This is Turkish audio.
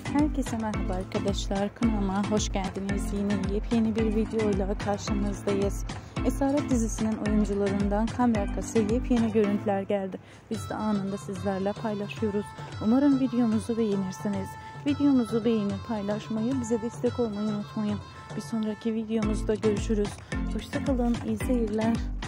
Herkese merhaba arkadaşlar, kanalıma hoş geldiniz. Yine yepyeni bir videoyla karşınızdayız. Esaret dizisinin oyuncularından kamera arkası yepyeni görüntüler geldi. Biz de anında sizlerle paylaşıyoruz. Umarım videomuzu beğenirsiniz. Videomuzu beğenip paylaşmayı, bize destek olmayı unutmayın. Bir sonraki videomuzda görüşürüz. Hoşça kalın, iyi seyirler.